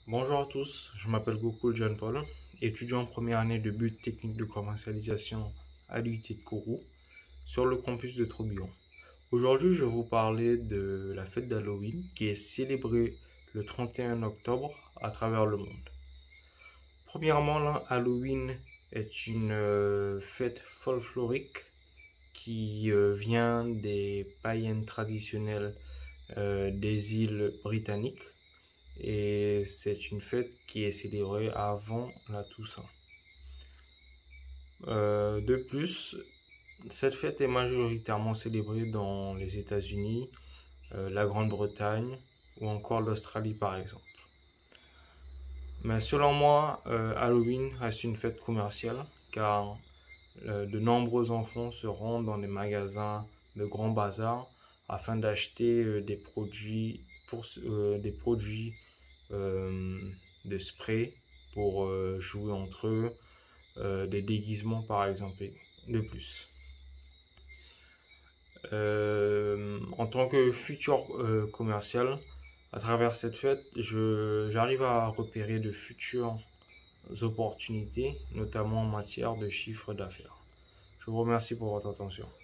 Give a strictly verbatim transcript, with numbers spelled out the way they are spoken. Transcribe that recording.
Bonjour à tous, je m'appelle Gokul John Paul, étudiant en première année de but technique de commercialisation à l'U T de Kourou sur le campus de Tourbillon. Aujourd'hui, je vais vous parler de la fête d'Halloween qui est célébrée le trente et un octobre à travers le monde. Premièrement, Halloween est une euh, fête folklorique qui euh, vient des païennes traditionnelles euh, des îles britanniques. Et c'est une fête qui est célébrée avant la Toussaint. Euh, de plus, cette fête est majoritairement célébrée dans les États-Unis, euh, la Grande-Bretagne ou encore l'Australie par exemple. Mais selon moi, euh, Halloween reste une fête commerciale car euh, de nombreux enfants se rendent dans des magasins de grands bazars afin d'acheter euh, des produits pour euh, des produits euh, de spray pour euh, jouer entre eux, euh, des déguisements par exemple de plus. Euh, en tant que futur euh, commercial, à travers cette fête, je, j'arrive à repérer de futures opportunités, notamment en matière de chiffre d'affaires. Je vous remercie pour votre attention.